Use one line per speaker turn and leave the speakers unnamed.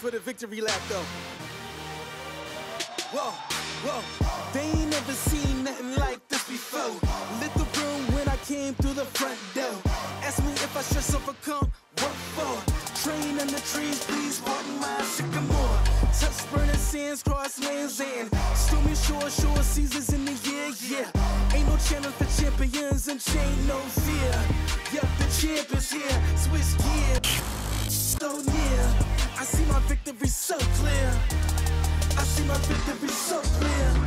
for the victory lap though. Whoa, whoa. They ain't never seen nothing like this before. Lit the room when I came through the front door. Ask me if I should overcome, what for? Train in the trees, please pardon my sycamore. Touch burning sands, cross lands and stormy shore seasons in the year, yeah. Ain't no channel for champions and chain no fear. Yup, the champ is here, switch gear. So near, I see my victory so clear. I see my victory so clear.